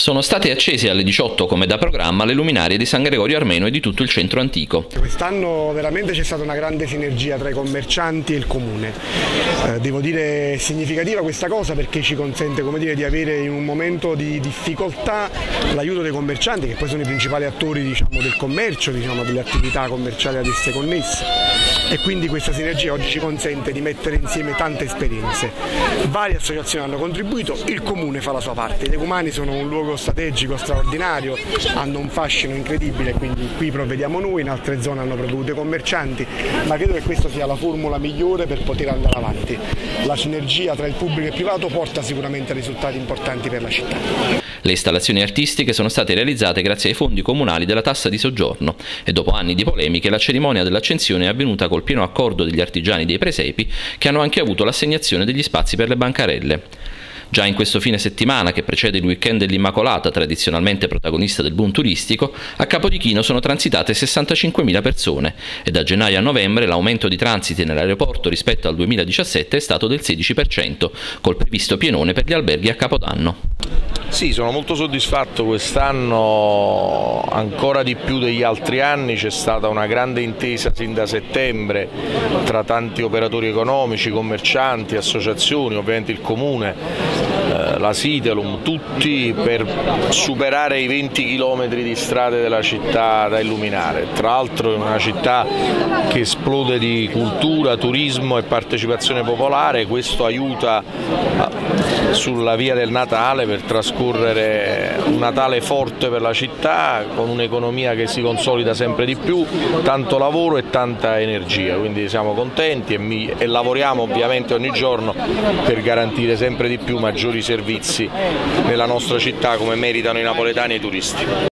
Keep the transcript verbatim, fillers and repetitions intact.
Sono state accese alle diciotto come da programma le luminarie di San Gregorio Armeno e di tutto il centro antico. Quest'anno veramente c'è stata una grande sinergia tra i commercianti e il comune. Eh, devo dire significativa questa cosa perché ci consente, come dire, di avere in un momento di difficoltà l'aiuto dei commercianti, che poi sono i principali attori, diciamo, del commercio, diciamo, delle attività commerciali ad esse connesse. E quindi questa sinergia oggi ci consente di mettere insieme tante esperienze. Varie associazioni hanno contribuito, il comune fa la sua parte. I decumani sono un luogo strategico straordinario, hanno un fascino incredibile, quindi qui provvediamo noi, in altre zone hanno provveduto i commercianti, ma credo che questa sia la formula migliore per poter andare avanti. La sinergia tra il pubblico e il privato porta sicuramente a risultati importanti per la città. Le installazioni artistiche sono state realizzate grazie ai fondi comunali della tassa di soggiorno e dopo anni di polemiche la cerimonia dell'accensione è avvenuta col pieno accordo degli artigiani dei presepi, che hanno anche avuto l'assegnazione degli spazi per le bancarelle. Già in questo fine settimana, che precede il weekend dell'Immacolata, tradizionalmente protagonista del boom turistico, a Capodichino sono transitate sessantacinquemila persone e da gennaio a novembre l'aumento di transiti nell'aeroporto rispetto al duemiladiciassette è stato del sedici per cento, col previsto pienone per gli alberghi a Capodanno. Sì, sono molto soddisfatto. Quest'anno, ancora di più degli altri anni, c'è stata una grande intesa sin da settembre tra tanti operatori economici, commercianti, associazioni, ovviamente il comune, eh, la Sitelum, tutti per superare i venti chilometri di strade della città da illuminare. Tra l'altro è una città che esplode di cultura, turismo e partecipazione popolare, questo aiuta sulla via del Natale per trascorrere un Natale forte per la città, con un'economia che si consolida sempre di più, tanto lavoro e tanta energia, quindi siamo contenti e, mi, e lavoriamo ovviamente ogni giorno per garantire sempre di più maggiori servizi nella nostra città come meritano i napoletani e i turisti.